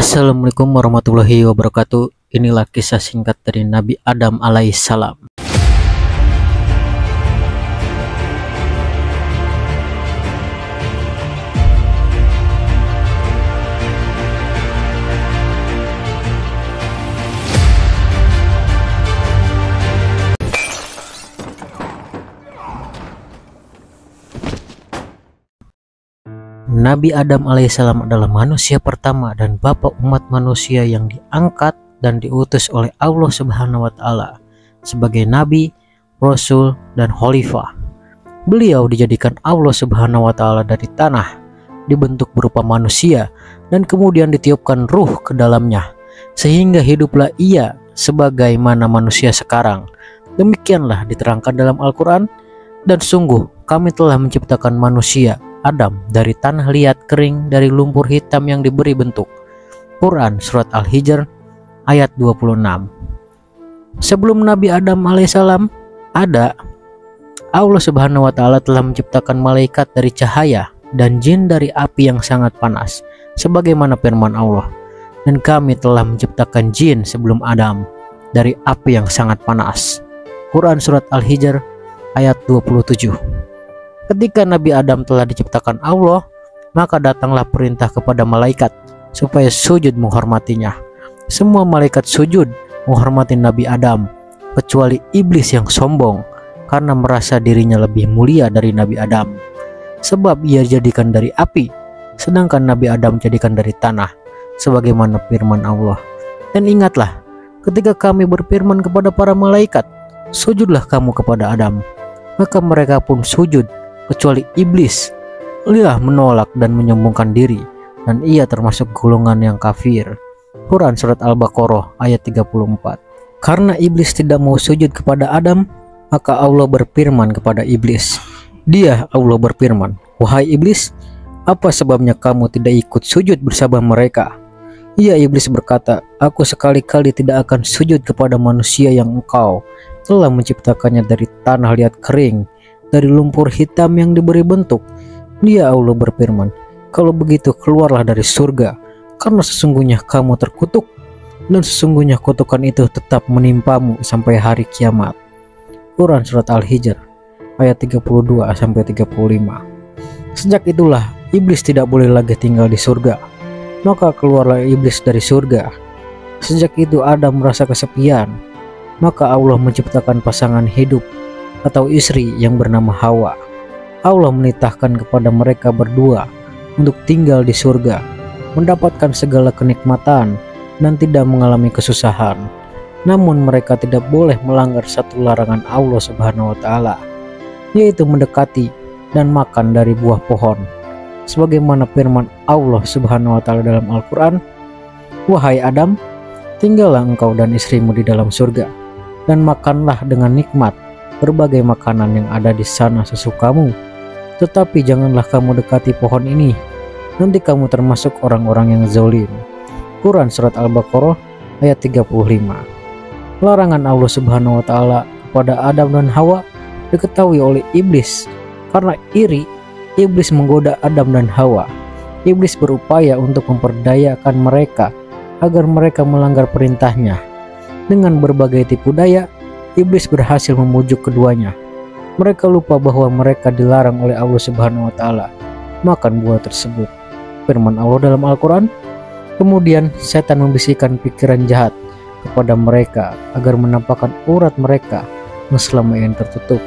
Assalamualaikum warahmatullahi wabarakatuh. Inilah kisah singkat dari Nabi Adam alaihissalam. Nabi Adam alaihissalam adalah manusia pertama dan bapak umat manusia yang diangkat dan diutus oleh Allah Subhanahu wa Ta'ala sebagai nabi, rasul, dan khalifah. Beliau dijadikan Allah Subhanahu wa Ta'ala dari tanah, dibentuk berupa manusia, dan kemudian ditiupkan ruh ke dalamnya, sehingga hiduplah ia sebagaimana manusia sekarang. Demikianlah diterangkan dalam Al-Quran. Dan sungguh kami telah menciptakan manusia Adam dari tanah liat kering dari lumpur hitam yang diberi bentuk. Quran Surat Al-Hijr ayat 26. Sebelum Nabi Adam alaihissalam ada, Allah Subhanahu wa Ta'ala telah menciptakan malaikat dari cahaya dan jin dari api yang sangat panas, sebagaimana firman Allah, dan kami telah menciptakan jin sebelum Adam dari api yang sangat panas. Quran Surat Al-Hijr ayat 27. Ketika Nabi Adam telah diciptakan Allah, maka datanglah perintah kepada malaikat supaya sujud menghormatinya. Semua malaikat sujud menghormati Nabi Adam, kecuali iblis yang sombong karena merasa dirinya lebih mulia dari Nabi Adam, sebab ia dijadikan dari api, sedangkan Nabi Adam dijadikan dari tanah, sebagaimana firman Allah. Dan ingatlah, ketika kami berfirman kepada para malaikat, sujudlah kamu kepada Adam, maka mereka pun sujud, kecuali iblis. Ia menolak dan menyombongkan diri, dan ia termasuk golongan yang kafir. Quran Surat Al-Baqarah ayat 34. Karena iblis tidak mau sujud kepada Adam, maka Allah berfirman kepada iblis. Allah berfirman, "Wahai iblis, apa sebabnya kamu tidak ikut sujud bersama mereka?" Iblis berkata, "Aku sekali-kali tidak akan sujud kepada manusia yang engkau telah menciptakannya dari tanah liat kering, dari lumpur hitam yang diberi bentuk." Allah berfirman, "Kalau begitu keluarlah dari surga, karena sesungguhnya kamu terkutuk, dan sesungguhnya kutukan itu tetap menimpamu sampai hari kiamat." Quran Surat Al-Hijr ayat 32-35. Sejak itulah iblis tidak boleh lagi tinggal di surga, maka keluarlah iblis dari surga. Sejak itu Adam merasa kesepian, maka Allah menciptakan pasangan hidup atau istri yang bernama Hawa. Allah menitahkan kepada mereka berdua untuk tinggal di surga, mendapatkan segala kenikmatan dan tidak mengalami kesusahan. Namun mereka tidak boleh melanggar satu larangan Allah Subhanahu wa Ta'ala, yaitu mendekati dan makan dari buah pohon, sebagaimana firman Allah Subhanahu wa Ta'ala dalam Al-Quran, "Wahai Adam, tinggallah engkau dan istrimu di dalam surga, dan makanlah dengan nikmat berbagai makanan yang ada di sana sesukamu. Tetapi janganlah kamu dekati pohon ini, nanti kamu termasuk orang-orang yang zalim." Quran Surat Al-Baqarah ayat 35. Larangan Allah Subhanahu wa Ta'ala kepada Adam dan Hawa diketahui oleh iblis. Karena iri, iblis menggoda Adam dan Hawa. Iblis berupaya untuk memperdayakan mereka agar mereka melanggar perintahnya. Dengan berbagai tipu daya, iblis berhasil memujuk keduanya. Mereka lupa bahwa mereka dilarang oleh Allah Subhanahu wa Ta'ala makan buah tersebut. Firman Allah dalam Al-Quran, "Kemudian setan membisikkan pikiran jahat kepada mereka agar menampakkan urat mereka yang selama ini tertutup.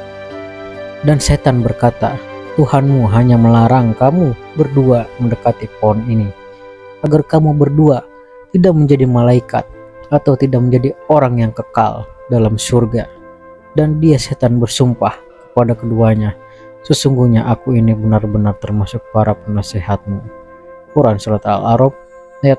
Dan setan berkata, Tuhanmu hanya melarang kamu berdua mendekati pohon ini, agar kamu berdua tidak menjadi malaikat atau tidak menjadi orang yang kekal dalam surga." Dan setan bersumpah kepada keduanya, "Sesungguhnya aku ini benar-benar termasuk para penasehatmu." Quran Surat Al-A'raf ayat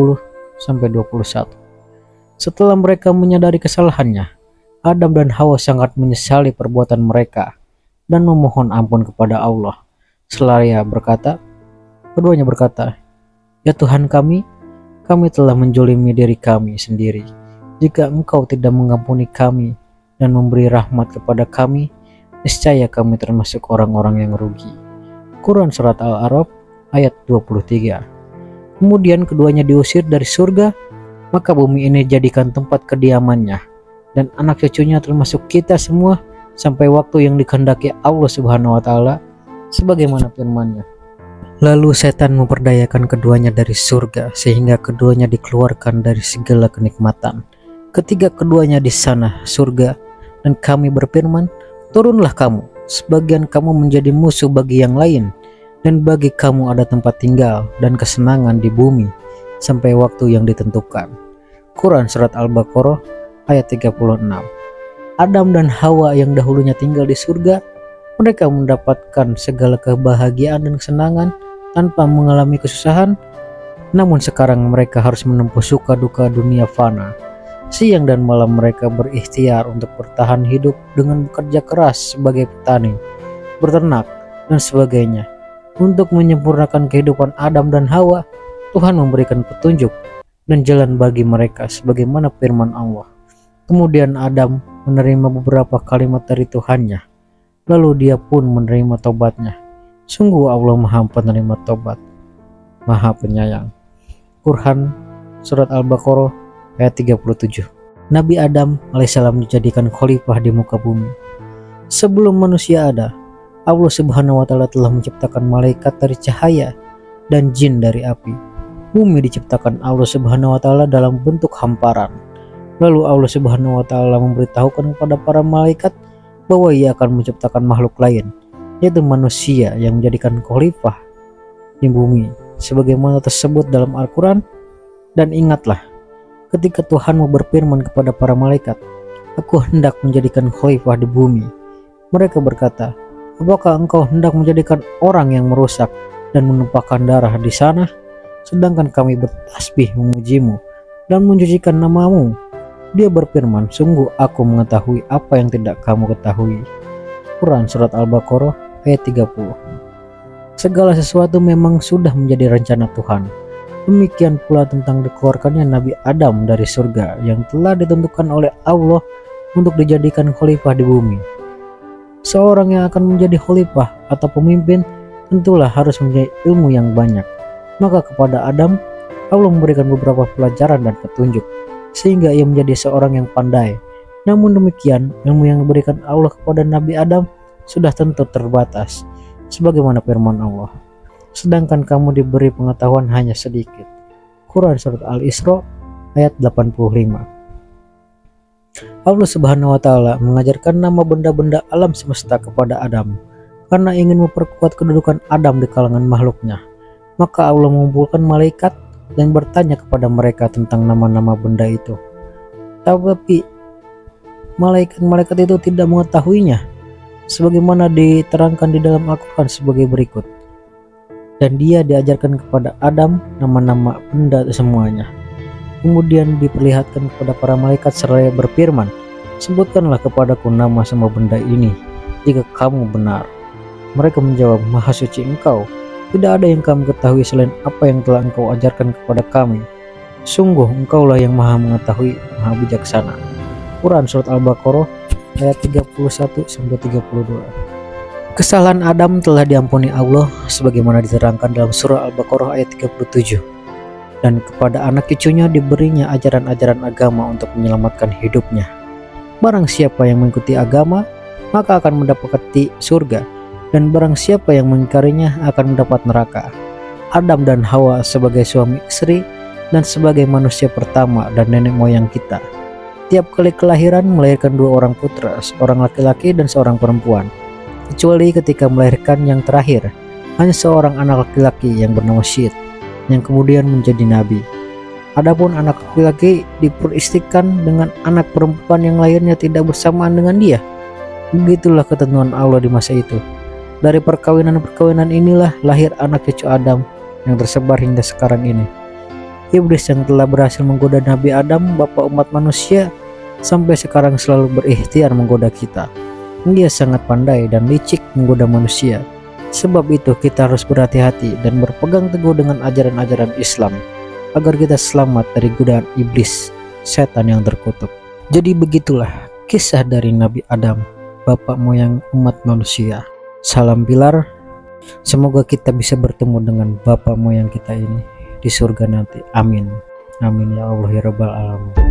20-21. Setelah mereka menyadari kesalahannya, Adam dan Hawa sangat menyesali perbuatan mereka dan memohon ampun kepada Allah. Seraya keduanya berkata, "Ya Tuhan kami telah menzalimi diri kami sendiri. Jika Engkau tidak mengampuni kami dan memberi rahmat kepada kami, niscaya kami termasuk orang-orang yang rugi." Quran Surat Al-A'raf ayat 23. Kemudian keduanya diusir dari surga, maka bumi ini jadikan tempat kediamannya dan anak cucunya termasuk kita semua sampai waktu yang dikehendaki Allah Subhanahu wa taala, sebagaimana firman-Nya. Lalu setan memperdayakan keduanya dari surga sehingga keduanya dikeluarkan dari segala kenikmatan. Ketika keduanya di sana surga, dan kami berfirman, turunlah kamu, sebagian kamu menjadi musuh bagi yang lain, dan bagi kamu ada tempat tinggal dan kesenangan di bumi sampai waktu yang ditentukan. Quran Surat Al-Baqarah ayat 36. Adam dan Hawa yang dahulunya tinggal di surga, mereka mendapatkan segala kebahagiaan dan kesenangan tanpa mengalami kesusahan. Namun sekarang mereka harus menempuh suka duka dunia fana. Siang dan malam mereka berikhtiar untuk bertahan hidup dengan bekerja keras sebagai petani, berternak, dan sebagainya. Untuk menyempurnakan kehidupan Adam dan Hawa, Tuhan memberikan petunjuk dan jalan bagi mereka sebagaimana firman Allah. Kemudian Adam menerima beberapa kalimat dari Tuhannya, lalu dia pun menerima tobatnya. Sungguh Allah Maha Penerima Tobat, Maha Penyayang. Quran Surat Al-Baqarah ayat 37. Nabi Adam alaihissalam dijadikan khalifah di muka bumi. Sebelum manusia ada, Allah Subhanahu wa taala telah menciptakan malaikat dari cahaya dan jin dari api. Bumi diciptakan Allah Subhanahu wa taala dalam bentuk hamparan. Lalu Allah Subhanahu wa taala memberitahukan kepada para malaikat bahwa Ia akan menciptakan makhluk lain, yaitu manusia yang menjadikan khalifah di bumi sebagaimana tersebut dalam Al-Quran. Dan ingatlah, ketika Tuhanmu berfirman kepada para malaikat, aku hendak menjadikan khalifah di bumi. Mereka berkata, apakah engkau hendak menjadikan orang yang merusak dan menumpahkan darah di sana, sedangkan kami bertasbih memujimu dan mencucikan namamu? Dia berfirman, sungguh aku mengetahui apa yang tidak kamu ketahui. Quran Surat Al-Baqarah ayat 30. Segala sesuatu memang sudah menjadi rencana Tuhan. Demikian pula tentang dikeluarkannya Nabi Adam dari surga yang telah ditentukan oleh Allah untuk dijadikan khalifah di bumi. Seorang yang akan menjadi khalifah atau pemimpin tentulah harus mempunyai ilmu yang banyak. Maka kepada Adam, Allah memberikan beberapa pelajaran dan petunjuk sehingga ia menjadi seorang yang pandai. Namun demikian, ilmu yang diberikan Allah kepada Nabi Adam sudah tentu terbatas, sebagaimana firman Allah, sedangkan kamu diberi pengetahuan hanya sedikit. Quran Surat Al-Isra ayat 85. Allah Subhanahu wa taala mengajarkan nama benda-benda alam semesta kepada Adam karena ingin memperkuat kedudukan Adam di kalangan makhluknya. Maka Allah mengumpulkan malaikat dan bertanya kepada mereka tentang nama-nama benda itu. Tapi malaikat-malaikat itu tidak mengetahuinya, sebagaimana diterangkan di dalam Al-Quran sebagai berikut. Dan dia diajarkan kepada Adam nama-nama benda semuanya. Kemudian diperlihatkan kepada para malaikat seraya berfirman, sebutkanlah kepadaku nama semua benda ini jika kamu benar. Mereka menjawab, Maha Suci Engkau, tidak ada yang kami ketahui selain apa yang telah Engkau ajarkan kepada kami. Sungguh Engkaulah yang Maha Mengetahui, Maha Bijaksana. Quran Surat Al-Baqarah ayat 31-32. Kesalahan Adam telah diampuni Allah sebagaimana diterangkan dalam surah Al-Baqarah ayat 37. Dan kepada anak cucunya diberinya ajaran-ajaran agama untuk menyelamatkan hidupnya. Barang siapa yang mengikuti agama, maka akan mendapati surga, dan barang siapa yang mengingkarinya akan mendapat neraka. Adam dan Hawa sebagai suami istri dan sebagai manusia pertama dan nenek moyang kita. Tiap kali kelahiran melahirkan dua orang putra, seorang laki-laki dan seorang perempuan. Kecuali ketika melahirkan yang terakhir, hanya seorang anak laki-laki yang bernama Syed, yang kemudian menjadi nabi. Adapun anak laki-laki diperistikan dengan anak perempuan yang lahirnya tidak bersamaan dengan dia. Begitulah ketentuan Allah di masa itu. Dari perkawinan-perkawinan inilah lahir anak cucu Adam yang tersebar hingga sekarang ini. Iblis yang telah berhasil menggoda Nabi Adam, bapak umat manusia, sampai sekarang selalu berikhtiar menggoda kita. Dia sangat pandai dan licik menggoda manusia. Sebab itu kita harus berhati-hati dan berpegang teguh dengan ajaran-ajaran Islam agar kita selamat dari godaan iblis, setan yang terkutuk. Jadi begitulah kisah dari Nabi Adam, bapak moyang umat manusia. Salam pilar. Semoga kita bisa bertemu dengan bapak moyang kita ini di surga nanti. Amin. Amin ya Allah ya Rabbal Alamin.